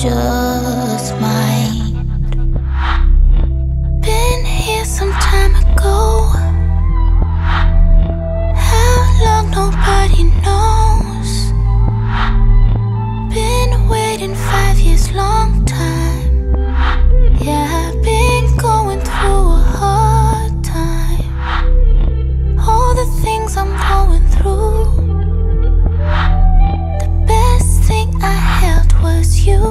just might. Been here some time ago. How long nobody knows. Been waiting 5 years, long time. Yeah, I've been going through a hard time. All the things I'm going through. The best thing I held was you.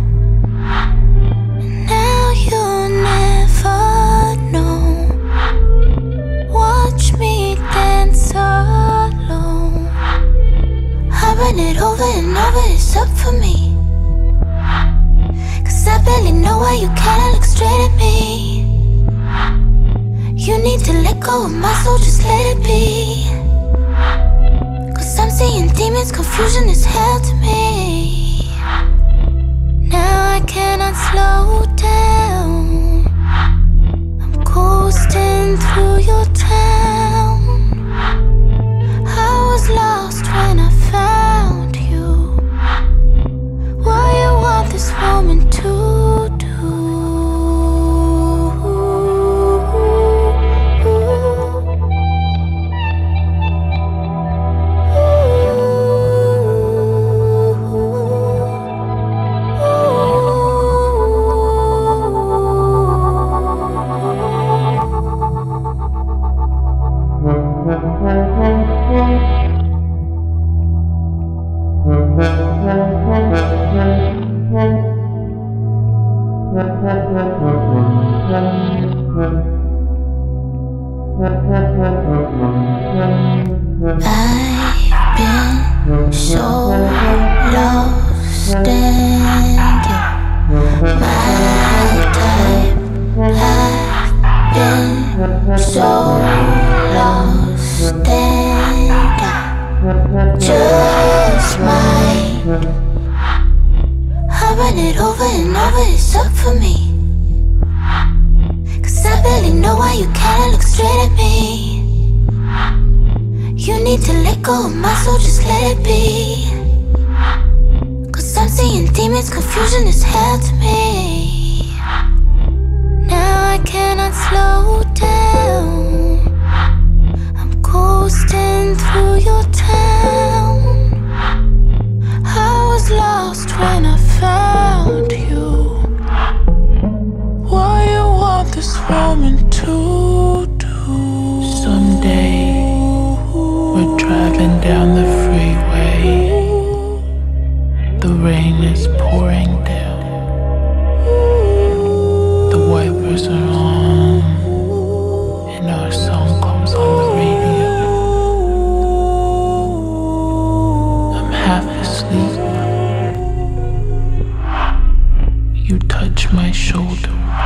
And now you'll never know. Watch me dance alone. I run it over and over, it's up for me. Cause I barely know why you cannot look straight at me. You need to let go of my soul, just let it be. Cause I'm seeing demons, confusion is hell to me. Now I cannot slow down. I'm coasting through your town. I was lost when I found you. What you want this woman to do? I've been so lost in you. My time, I've been so lost in you. Just mine. I run it over and over, it's up for me. Cause I barely know why you cannot look straight at me. You need to let go of my soul, just let it be. Cause I'm seeing demons, confusion is hell to me. Now I cannot slow down. I'm coasting through your town. I was lost when I found you. What you want this woman to do? Someday we're driving down the freeway. The rain is pouring down. The wipers are on, and our song comes on the radio. I'm half asleep. You touch my shoulder.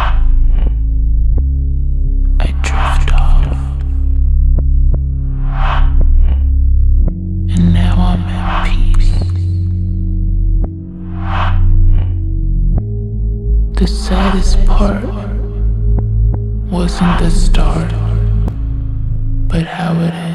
I drift off. And now I'm at peace. The saddest part wasn't the start, but how it